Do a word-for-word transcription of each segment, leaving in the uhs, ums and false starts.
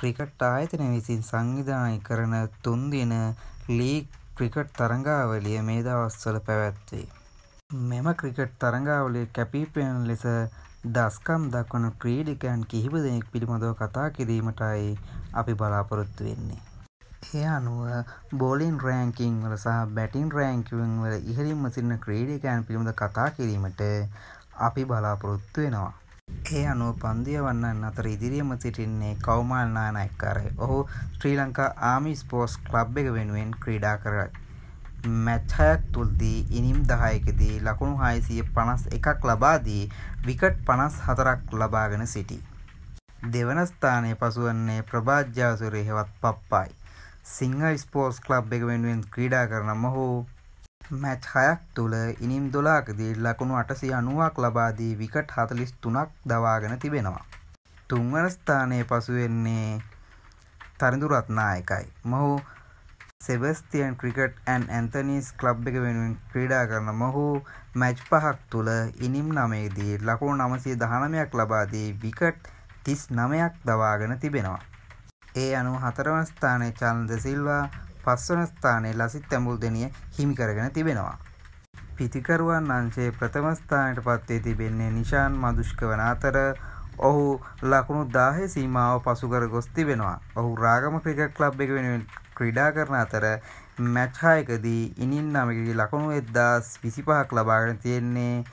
Cricket ආයතනය විසින් සංවිධානය කරන තුන් දින ලීග් ක්‍රිකට් තරඟාවලිය මේ දවස්වල පැවැත්වේ. මෙම ක්‍රිකට් තරඟාවලිය කැපී පෙනෙන ලෙස දස්කම් දක්වන ක්‍රීඩකයන් කිහිප දෙනෙක් පිළිබඳව කතා කිරීමටයි අපි බලාපොරොත්තු වෙන්නේ. ඒ අනුව බෝලින් රෑන්කින් වල සහ බැටින් රෑන්කින් වල ඉහළින්ම සිටින ක්‍රීඩකයන් පිළිබඳව කතා කිරීමට අපි බලාපොරොත්තු වෙනවා. ඒ අනුව පන්දු යවන්නන් අතර ඉදිරියේම සිටින්නේ කෞමාල් නානායක්කාරය. ඔහු Sri Lanka army sports club එක වෙනුවෙන් ක්‍රීඩා කරයි. මැච් හයක් තුලදී ඉනිම් දහයකදී ලකුණු හයසිය පනස් එකක් ලබා දී විකට් පනස් හතරක් ලබාගෙන සිටී. දෙවන ස්ථානයේ පසුවන්නේ ප්‍රභාත් ජයසූරිය හෙවත් පප්පායි. සිංහ ස්පෝර්ට්ස් ක්ලබ් එක වෙනුවෙන් ක්‍රීඩා කරන මොහු මැච් හයක් තුල ඉනිම් දොළහකදී ලකුණු අටසිය අනූවක් ලබා දී විකට් හතළිස් තුනක් දවාගෙන තිබෙනවා. තුන්වන ස්ථානයේ පසුවෙන්නේ තරිඳු රත්නායකයි. මොහු Sebastian cricket and Anthony's club එක වෙනුවෙන් ක්‍රීඩා කරන මොහු මැච් පහක් තුල ඉනිම් නවයකදී ලකුණු නවසිය දහනවයක් ලබා දී විකට් තිස් නවයක් දවාගෙන තිබෙනවා. ඒ අනුව හතරවන ස්ථානයේ චාන්ද සිල්වා, පස්වන ස්ථානයේ ලසිත් ඇඹුල්දෙනිය හිමි කරගෙන තිබෙනවා. පිතිකරුවන් අංශයේ ප්‍රථම ස්ථානයට පත් වී තිබෙන්නේ නිෂාන් මදුෂ්ක වන අතර ඔහු ලකුණු දාහේ සීමාව පසු කර ගොස් තිබෙනවා. ඔහු රාගම ක්‍රිකට් ක්ලබ් එක වෙනුවෙන් ක්‍රීඩා කරන අතර මැච් හයකදී ඉනිම් නවයකදී ලකුණු එක්දාස් විසිපහක් ලබාගෙන තියෙන්නේ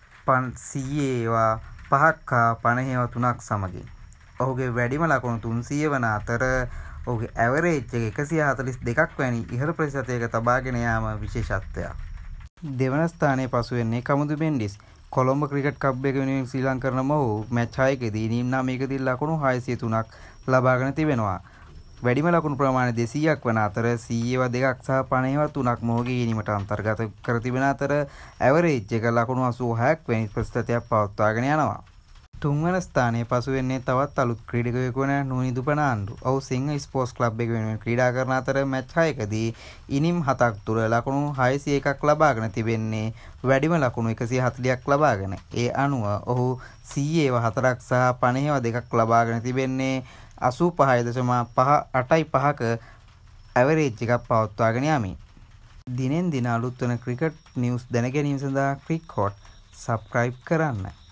පන්සියය ඒවා පහක් හා පනහ ඒවා තුනක් සමගින්. ඔහුගේ වැඩිම ලකුණු තුන්සියය වන අතර ඔහුගේ ඇවරේජ් එක එකසිය හතළිස් දෙකක් වැනි ඉහළ ප්‍රතිශතයක තබාගෙන යාම විශේෂත්වයක්. දෙවන ස්ථානයේ පසු වෙන්නේ කමුදු මෙන්ඩිස්. කොළඹ ක්‍රිකට් ක්ලබ් එක වෙනුවෙන් ශ්‍රී ලංකා කරන මොහු මැච් හයකදී ඉනිම් නවයකදී ලකුණු හයසිය තුනක් ලබාගෙන තිබෙනවා. වැඩිම ලකුණු ප්‍රමාණය දෙසීයක් වන අතර සීය ඒවා දෙකක් සහ පනහ ඒවා තුනක් මොහුගේ ඉනිමට අන්තර්ගත කර තිබෙන අතර ඇවරේජ් එක ලකුණු අසූහයක් වැනි ප්‍රතිශතයක් පවත්වාගෙන යනවා. තුන්වන ස්ථානයේ පසු වෙන්නේ තවත් අලුත් ක්‍රීඩකයෙකු වන නූනිදු පනාන්දු. ඔහු සිංහ ස්පෝර්ට්ස් ක්ලබ් එක වෙනුවෙන් ක්‍රීඩා කරන අතර මැච් හයකදී ඉනිම් හතක් තුල ලකුණු හයසිය එකක් ලබාගෙන තිබෙන්නේ වැඩිම ලකුණු එකසිය හතළිහක් ලබාගෙන. ඒ අනුව ඔහු සීය ඒවා හතරක් සහ පනහ ඒවා දෙකක් ලබාගෙන තිබෙන්නේ අසූපහයි දශම පහ අටයි පහක ඇවරේජ් එකක් පවත්වාගෙන යමින්. දිනෙන් දින අලුත් වන ක්‍රිකට් නිවුස් දැන ගැනීම සඳහා ක්‍රික් හොට් සබ්ස්ක්‍රයිබ් කරන්න.